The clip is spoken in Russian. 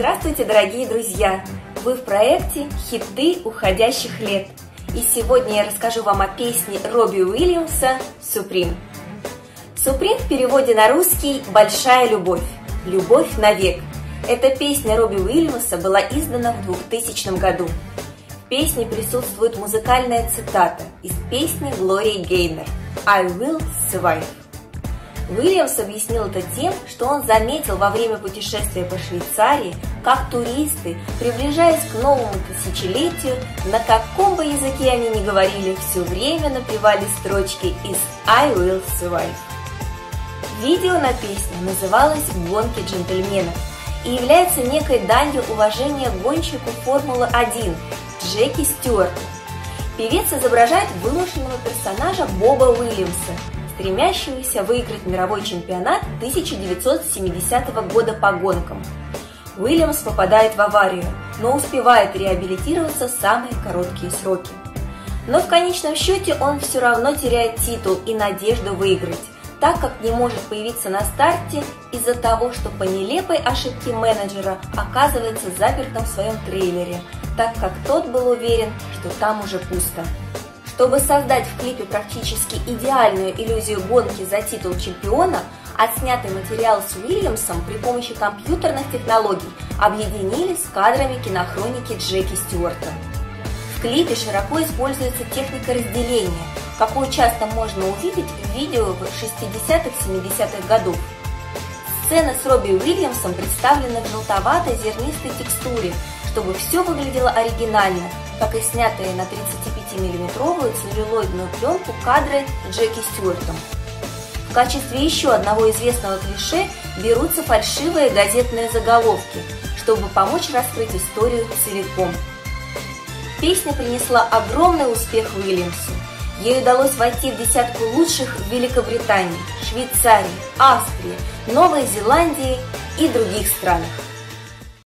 Здравствуйте, дорогие друзья! Вы в проекте «Хиты уходящих лет». И сегодня я расскажу вам о песне Робби Уильямса «Supreme». «Supreme» в переводе на русский «Большая любовь», «Любовь навек». Эта песня Робби Уильямса была издана в 2000 году. В песне присутствует музыкальная цитата из песни Глории Гейнор «I will survive». Уильямс объяснил это тем, что он заметил во время путешествия по Швейцарии, как туристы, приближаясь к новому тысячелетию, на каком бы языке они ни говорили, все время напевали строчки из «I will survive». Видео на песню называлось «Гонки джентльменов» и является некой данью уважения гонщику Формулы-1 Джеки Стюарту. Певец изображает вымышленного персонажа Боба Уильямса, стремящегося выиграть мировой чемпионат 1970 года по гонкам. Уильямс попадает в аварию, но успевает реабилитироваться в самые короткие сроки. Но в конечном счете он все равно теряет титул и надежду выиграть, так как не может появиться на старте из-за того, что по нелепой ошибке менеджера оказывается запертым в своем трейлере, так как тот был уверен, что там уже пусто. Чтобы создать в клипе практически идеальную иллюзию гонки за титул чемпиона, отснятый материал с Уильямсом при помощи компьютерных технологий объединили с кадрами кинохроники Джеки Стюарта. В клипе широко используется техника разделения, какую часто можно увидеть в видео 60-70-х годов. Сцены с Робби Уильямсом представлены в желтовато-зернистой текстуре, чтобы все выглядело оригинально, как и снятые на 35-мм целлюлоидную пленку кадры с Джеки Стюартом. В качестве еще одного известного клише берутся фальшивые газетные заголовки, чтобы помочь раскрыть историю целиком. Песня принесла огромный успех Уильямсу. Ей удалось войти в десятку лучших в Великобритании, Швейцарии, Австрии, Новой Зеландии и других странах.